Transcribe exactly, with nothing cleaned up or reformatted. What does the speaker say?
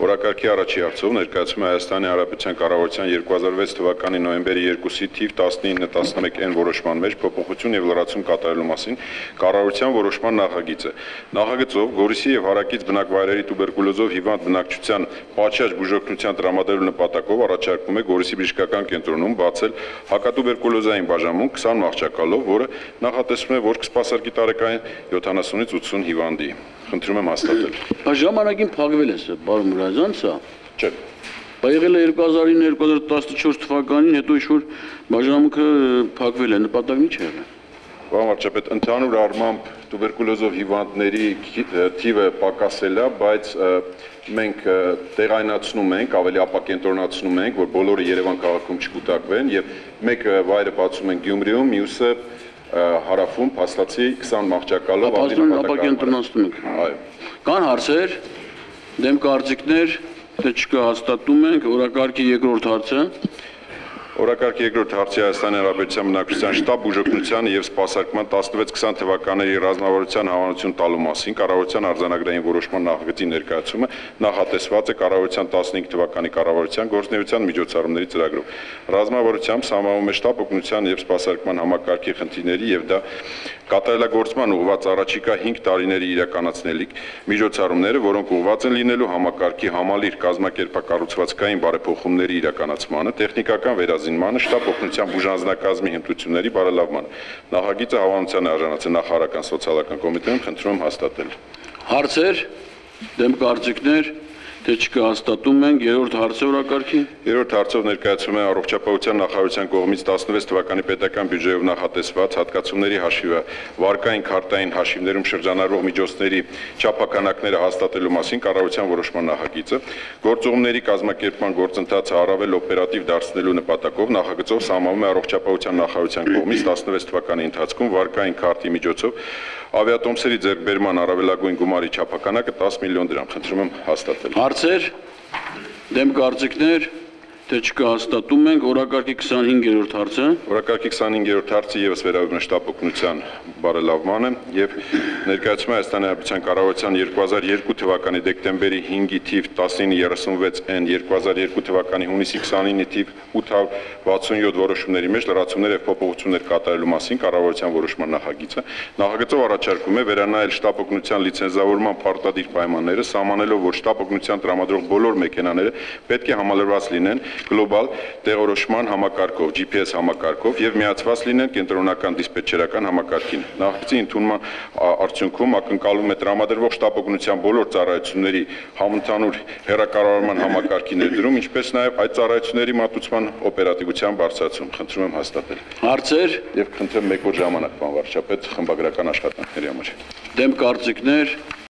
Օրակարգի առաջի հարցով ներկայացում է Հայաստանի Հանրապետության կառավարության երկու հազար վեց թվականի նոյեմբերի երկուսի թիվ տասնինը տասնմեկ N որոշման մեջ փոփոխություն եւ լրացում կատարելու մասին կառավարության որոշման նախագիծը։ Նախագծով Գորիսի եւ Հարակից բնակվայրերի տուբերկուլոզով հիվանդ բնակչության պատշաճ բուժօգնության տրամադրելու նպատակով առաջարկվում է Գորիսի բժշկական կենտրոնում բացել հակատուբերկուլոզային բաժանմունք քսան մահճակալով, որը նախատեսվում է, որ կսպասարկի տարեկան յոթանասունից ութսուն հիվանդի։ Խնդրում եմ հաստատել։ Այս ժամանակին փակվել է սա, պարոն Մուրադյան, սա։ Չէ։ Բա եղել է երկու հազար ինը երկու հազար տասնչորս թվականին, հետո ինչ-որ բաժանմունքը փակվել է, նպատակն ինչ է եղել։ Պարոն վարչապետ, ընդհանուր առմամբ տուբերկուլոզով հիվանդների թիվը պակասել է, բայց մենք տեղայնացնում ենք, ավելի ապակենտրոնացնում ենք, որ բոլորը Երևան քաղաքում չկուտակվեն եւ մեկ վայրը բացում ենք Գյումրիում, մյուսը հարավում փաստացի քսան մահճակալով ապակենտրոնացնում ենք։ Այո։ Կան հարցեր, դեմ կարծիքներ, թե չկա հաստատում ենք, օրակարգի երկրորդ հարցը։ Օրակարգի երկրորդ հարցի Հայաստանի Հանրապետության բնակչության շտաբ բուժօգնության եւ սպասարկման տասնվեց քսան թվականների ռազմավարության հավանություն տալու մասին կառավարության արձանագրային որոշման նախագծի ներկայացումը նախատեսված է կառավարության տասնհինգ թվականի կառավարության գործունեության միջոցառումների ծրագրով։ Ռազմավարությամբ սահմանվում է շտաբ օգնության եւ սպասարկման համակարգի խնդիրների եւ դա կատարելագործման ուղղված առաջիկա հինգ տարիների իրականացնելիք միջոցառումները, որոնք ուղղված են լինելու համակարգի համալիր կազմակերպակառուցվածքային բարեփոխումների իրականացմանը, տեխնիկական վերազինմանը, շտաբ օգնության բուժանձնակազմի հմտությունների բարելավմանը։ Նախագիծը հավանության է արժանացել նախարարական սոցիալական կոմիտեում, խնդրում եմ հաստատել։ Հարցեր, դեմ կարծիքներ, թե չկա հաստատում ենք, երրորդ հարցը օրակարգի։ Երրորդ հարցով ներկայացում է առողջապահության նախարարության կողմից տասնվեց թվականի պետական բյուջեով նախատեսված հատկացումների հաշիվը վարկային քարտային հաշիվներում շրջանառվող միջոցների չափականակները հաստատելու մասին կառավարության որոշման նախագիծը գործողումների կազմակերպման գործընթացը առավել օպերատիվ դարձնելու նպատակով նախագծով սահմանվում է առողջապահության նախարարության կողմից տասնվեց թվականի ընթացքում վարկային քարտի միջոցով ավիատոմսերի ձեռքբերման առավելագույն գումարի չափականակը տասը միլիոն դրամ։ Խնդրում եմ հաստատել։ Հարցեր, դեմ կարծիքներ, թե չկա հաստատում ենք, օրակարգի քսանհինգերորդ հարցը։ Օրակարգի քսանհինգերորդ հարցը եւս վերաբերում է շտաբ օգնության բարելավմանը եւ ներկայացում է Հայաստանի Հանրապետության կառավարության երկու հազար երկու թվականի դեկտեմբերի հինգի թիվ տասնինը երեսունվեց N երկու հազար երկու թվականի հունիսի քսանինը թիվ ութ հարյուր վաթսունյոթ որոշումների մեջ լրացումներ եւ փոփոխություններ կատարելու մասին կառավարության որոշման նախագիծը։ Նախագծով առաջարկում է վերանայել շտաբ օգնության լիցենզավորման պարտադիր պայմանները, սահմանելով, որ շտաբ օգնության տրամադրող բոլոր մեքենաները պետք է համալրված լինեն գլոբալ տեղորոշման համակարգով, G P S համակարգով եւ միացված լինեն կենտրոնական դիսպետչերական համակարգին։ Նախագծի ընդունման արդյունքում ակնկալվում է տրամադրվող շտաբ օգնության բոլոր ծառայությունների համընդհանուր հեռակառավարման համակարգի ներդրում, ինչպես նաեւ այդ ծառայությունների մատուցման օպերատիվության բարձրացում։ Խնդրում եմ հաստատել։ Հարցեր եւ խնդրեմ մեկ օր ժամանակ, պարոն վարչապետ, խմբագրական աշխատանքների համար։ Դեմ կարծիքներ